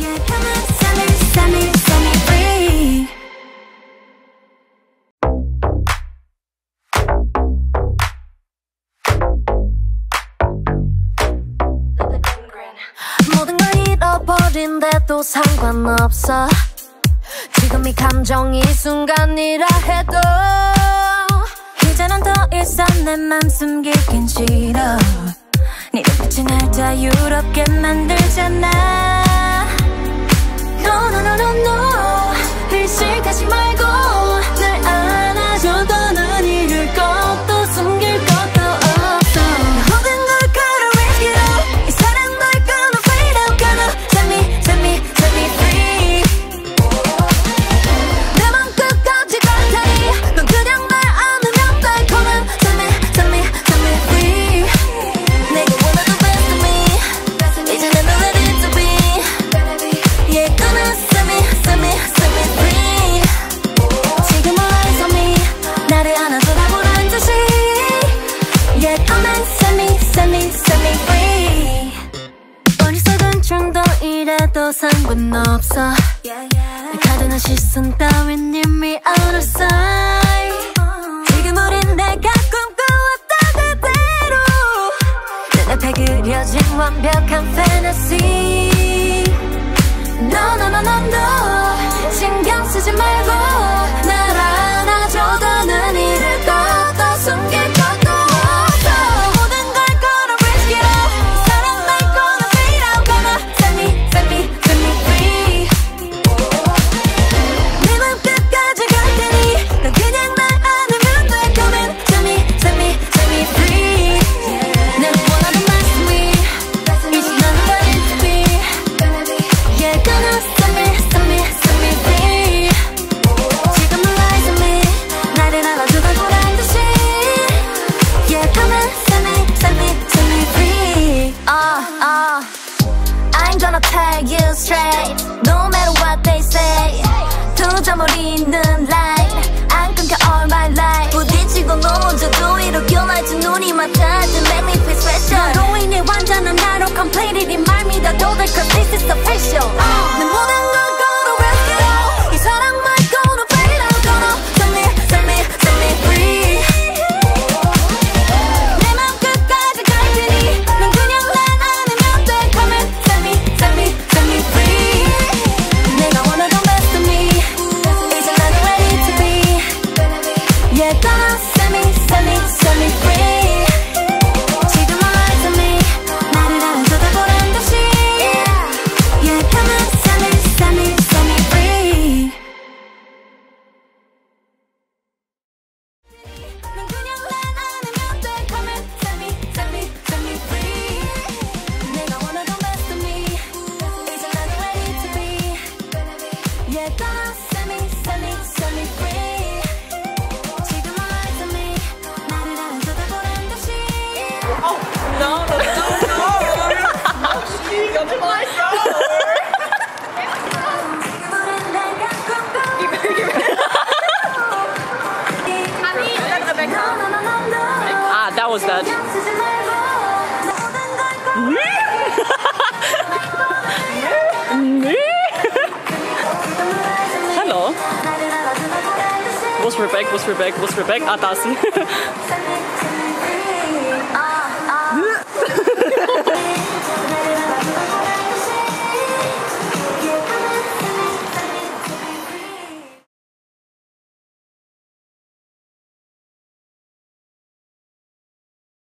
모든 걸 잃어버린데도 상관없어. 지금 이 감정이 순간이라 해도 이제는 더 이상 내 맘 숨기긴 싫어. 네 눈빛이 날 자유롭게 만들잖아. No no no no no 의식하지 말고 날 안아줘도 난 잃을 것도 숨길 것도 없어. 모든 걸 걸어 risk it all. 이 사랑 널 gonna fade out. Gonna set me free. 내 맘 끝까지 갈 테니 넌 그냥 날 안으면 돼. Come on set me free. 내가 원하던 best of me 이제 난 ready to be. Yeah gonna set me free. 지금 eyes on me 나를 안아줘라 보란 듯이. Yeah come on set me free. 어리석은 충동이라도 상관없어. 날 가두는 시선 따윈 이미 out of sight. 지금 우린 내가 꿈꿔왔던 그대로 눈앞에 그려진 완벽한 fantasy. No no no no no 신경 쓰지 말고 날 안아줘도 난 잃을 것도 숨길 것도 없어. 모든 걸 걸어 risk it all. 이 사랑 날 gonna fade out. Gonna set me free. 내 맘 끝까지 갈 테니 넌 그냥 날 안으면 돼. Come on set me free. 내가 원하는 best of me 이제 난 ready to be. Yeah gonna set me free. 지금 eyes on me 나를 안아줘도 보란 듯이. Yeah come on set me free. I ain't gonna tell you straight no matter what they say. 두 점을 잇는 line 안 끊겨 all my life. 부딪히고 넘어져도 이렇게 날지 눈이 맞닿지 make me feel special. 너로 인해 완전한 나로 completely 말 믿어도 돼 cause this is official. 내 모든 걸 걸어 risk it all. 이 사랑만 gonna fade out. Gonna set me free. 내 맘 끝까지 갈 테니 넌 그냥 날 안으면 돼. Come on set me free. 내가 원하던 best of me 이제 나는 ready to be. Yeah gonna set me free. 지금 eyes on me 나를 안아줘도 보란 듯이. Yeah come on set me free. 넌 그냥 날 안으면 돼. Come on set me free. 내가 원하던 best of me 이제 나는 ready to be. Yeah gonna set me free. 지금 eyes on me 나를 안아줘도 보란 듯이. That was that. Hello. Wo ist Rebecca? Ah, da ist sie.